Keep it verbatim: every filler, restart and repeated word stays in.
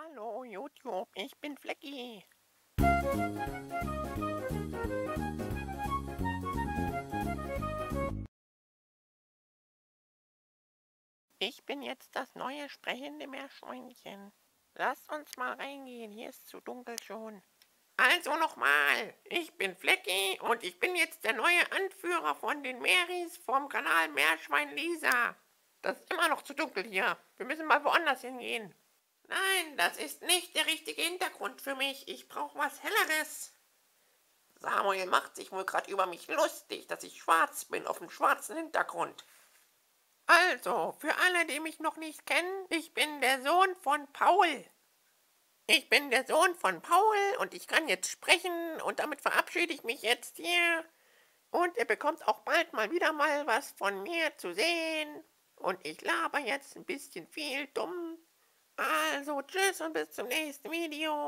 Hallo YouTube, ich bin Flecki. Ich bin jetzt das neue sprechende Meerschweinchen. Lasst uns mal reingehen, hier ist zu dunkel schon. Also nochmal, ich bin Flecki und ich bin jetzt der neue Anführer von den Meris vom Kanal Meerschwein Lisa. Das ist immer noch zu dunkel hier. Wir müssen mal woanders hingehen. Nein, das ist nicht der richtige Hintergrund für mich. Ich brauche was Helleres. Samuel macht sich wohl gerade über mich lustig, dass ich schwarz bin auf dem schwarzen Hintergrund. Also, für alle, die mich noch nicht kennen, ich bin der Sohn von Paul. Ich bin der Sohn von Paul und ich kann jetzt sprechen und damit verabschiede ich mich jetzt hier. Und ihr bekommt auch bald mal wieder mal was von mir zu sehen. Und ich laber jetzt ein bisschen viel dumm. Also, tschüss und bis zum nächsten Video.